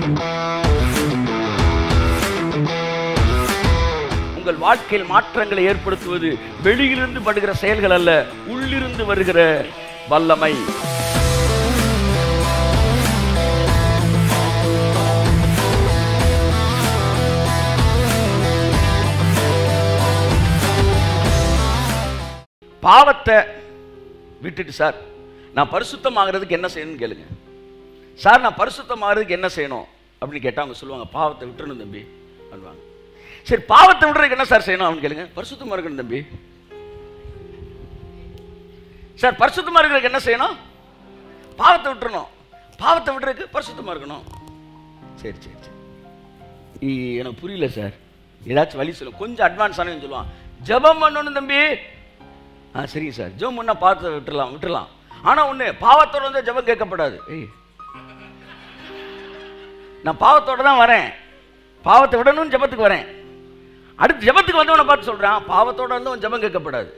உங்கள் வாழ்க்கையில் மாற்றங்களை ஏற்படுத்துவது வெளியிலிருந்து படுகிற செயல்கள் அல்ல, உள்ளிருந்து வருகிற வல்லமை. பாவத்தை விட்டுட்டு, சார் நான் பரிசுத்தமாகிறதுக்கு என்ன செய்யணும்னு கேளுங்க. சார் நான் பரிசுத்தமாகிறதுக்கு என்ன செய்யணும் அப்படின்னு கேட்டால் அவங்க சொல்லுவாங்க, பாவத்தை விட்டுறணும் தம்பி பண்ணுவாங்க. சரி, பாவத்தை விடுறதுக்கு என்ன சார் செய்யணும் அப்படின்னு கேளுங்க. பரிசுத்தமாக இருக்கணும் தம்பி. சார் பரிசுத்தமாக இருக்கிறதுக்கு என்ன செய்யணும்? பாவத்தை விட்டுறணும். பாவத்தை விடுறதுக்கு பரிசுத்தமாக இருக்கணும். சரி சரி சரி, எனக்கு புரியல சார், ஏதாச்சும் வழி சொல்லுங்க. கொஞ்சம் அட்வான்ஸ் ஆனு சொல்லுவான், ஜெபம் பண்ணணும் தம்பி. சரிங்க சார், ஜெபம் பண்ணா பாவத்தை விட்டுறலாம். ஆனா ஒண்ணு, பாவத்தோட வந்து ஜெபம் கேட்கப்படாது. நான் பாவத்தோட தான் வரேன், பாவத்தை விடணும்னு ஜெபத்துக்கு வரேன். அடுத்து ஜெபத்துக்கு வந்தவனை பார்த்து சொல்றான், பாவத்தோட வந்து ஜெபம் கேட்கப்படாது.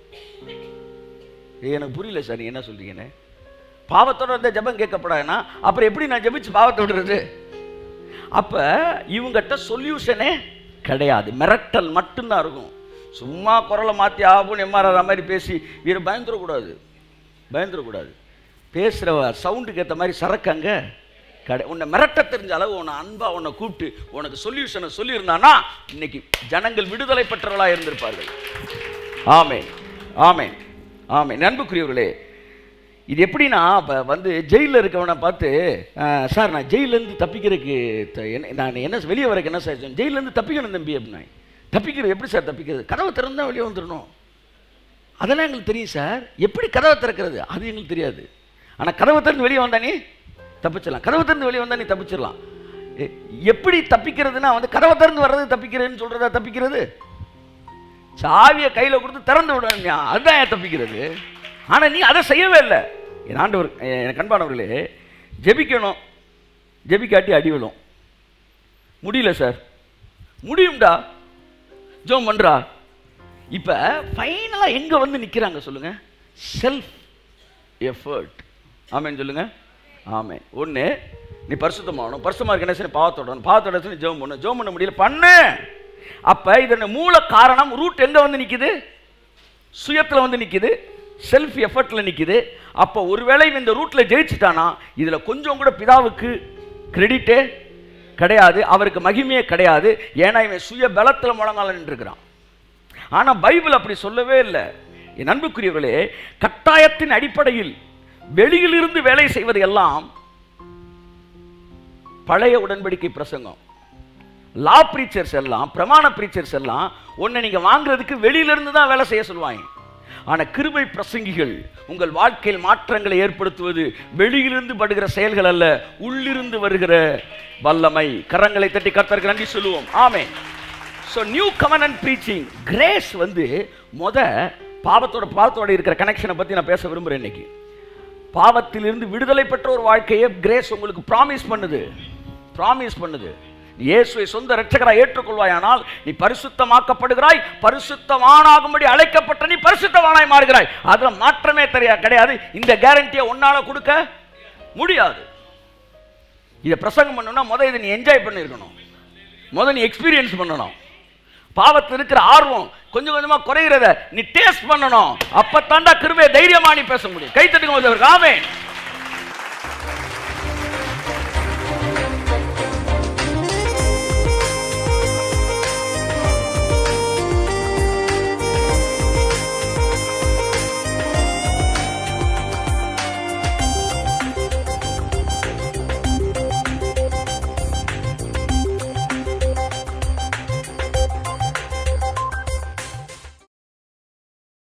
எனக்கு புரியல சார், நீ என்ன சொல்றீங்கன்னு. பாவத்தோட வந்து ஜெபம் கேட்கப்படாதுன்னா அப்புறம் எப்படி நான் ஜெபிச்சு பாவத்தை விடுறது? அப்ப இவங்கிட்ட சொல்யூஷனே கிடையாது, மிரட்டல் மட்டும்தான் இருக்கும். சும்மா குரலை மாற்றி ஆகும் எம்ஆர்ஆர் மாதிரி பேசி வீர பயந்துடக்கூடாது. பேசுகிற சவுண்டுக்கு ஏற்ற மாதிரி சரக்கு கடை. உன்னை மிரட்ட தெரிஞ்ச அளவு உன்னை அன்பா உன்னை கூப்பிட்டு உனக்கு சொல்யூஷனை சொல்லியிருந்தானா இன்னைக்கு ஜனங்கள் விடுதலை பெற்றவர்களாக இருந்திருப்பார்கள். ஆமென் ஆமென் ஆமென். அன்புக்குரியவர்களே, இது எப்படின்னா, இப்போ வந்து ஜெயிலில் இருக்கவனை பார்த்து, சார் நான் ஜெயிலேருந்து தப்பிக்கிறதுக்கு நான் என்ன வெளியே வரக்கு என்ன சார், ஜெயிலேருந்து தப்பிக்கணும் தம்பி அப்படின்னா. தப்பிக்கிறது எப்படி சார்? தப்பிக்கிறது கதவை திறந்தால் வெளியே வந்துடணும். அதெல்லாம் எங்களுக்கு தெரியும் சார். எப்படி கதவை திறக்கிறது அது எங்களுக்கு தெரியாது. ஆனால் கதவை திறந்து வெளியே வந்தானே தப்பிச்சிடலாம். கதவை திறந்து வெளியே வந்தானே தப்பிச்சிடலாம். எப்படி தப்பிக்கிறதுனா வந்து கதவை திறந்து வர்றது தப்பிக்கிறதுன்னு சொல்கிறதா தப்பிக்கிறது? சாவியை கையில் கொடுத்து திறந்து விடுவாங்க, அதுதான் ஏன் தப்பிக்கிறது. ஆனால் நீ அதை செய்யவே இல்லை. என் ஆண்டவர், என் கண்பானவர்களே, ஜெபிக்கணும், ஜெபிக்காட்டி அடி விழும். முடியல சார், முடியும்டா, ஜோம் பண்றா. இப்ப ஃபைனலா எங்க வந்து நிக்கிறாங்க சொல்லுங்க? Self effort. ஆமென் சொல்லுங்க. ஆமென். ஒண்ணு, நீ பரிசுத்தமாகணும். பரிசுத்தமா இருக்க என்ன செய்யணும்? பாவத்தோட ஜெபம் பண்ணு. ஜெபம் பண்ண முடியல, பண்ணு. அப்ப இதன் மூல காரணம், ரூட் எங்க வந்து நிக்குது? சுயத்துல வந்து நிக்குது, செல்ஃப் எஃபர்ட்ல நிக்குது. அப்ப ஒருவேளை இந்த ரூட்ல ஜெயிச்சுட்டானா இதுல கொஞ்சம் கூட பிதாவுக்கு கிரெடிட்டே கிடையாது, அவருக்கு மகிமையே கிடையாது. ஏன்னா இவன் சுய பலத்தில் முழங்கால நின்றுக்கிறான். ஆனால் பைபிள் அப்படி சொல்லவே இல்லை. என் அன்புக்குரியவர்களே, கட்டாயத்தின் அடிப்படையில் வெளியிலிருந்து வேலை செய்வது எல்லாம் பழைய உடன்படிக்கை பிரசங்கம். லா பிரீச்சர்ஸ் எல்லாம், பிரமாண பிரீச்சர்ஸ் எல்லாம் ஒன்றை நீங்கள் வாங்குறதுக்கு வெளியிலிருந்து தான் வேலை செய்ய சொல்லுவாங்க. ஆனால் கிருபை பிரசங்கிகள் உங்கள் வாழ்க்கையில் மாற்றங்களை ஏற்படுத்துவது வெளியிலிருந்து படுகிற செயல்கள் அல்ல, உள்ளிருந்து வருகிற வல்லமை. கரங்களை தட்டி கர்த்தருக்கு நன்றி சொல்லுவோம். Amen. So new covenant preaching, grace வந்து பாவத்தோட இருக்கிற கனெக்ஷனை பற்றி நான் பேச விரும்புகிறேன் இன்னைக்கு. பாவத்திலிருந்து விடுதலை பெற்ற ஒரு வாழ்க்கையை கிரேஸ் உங்களுக்கு ப்ராமிஸ் பண்ணுது. இயேசுவை சொந்த இரட்சகராய் ஏற்றுக்கொள்வாயானால் நீ பரிசுத்தமாக்கப்படுகிறாய், பரிசுத்தவானாகும்படி அழைக்கப்பட்ட நீ பரிசுத்தவானாய் மாறுகிறாய். அதுல மாற்றமே கிடையாது. இந்த கேரண்டியை உன்னால கொடுக்க முடியாது. இதை பிரசங்கம் பண்ணணும்னா முதல் இதை நீ என்ஜாய் பண்ணிருக்கணும், முதல் நீ எக்ஸ்பீரியன்ஸ் பண்ணணும். பாவத்தில் இருக்கிற ஆர்வம் கொஞ்சம் கொஞ்சமா குறைகிறத நீ டேஸ்ட் பண்ணணும். அப்பத்தாண்டா கிருபையை தைரியமா நீ பேச முடியும். கை தட்டுங்க. ஆமென்.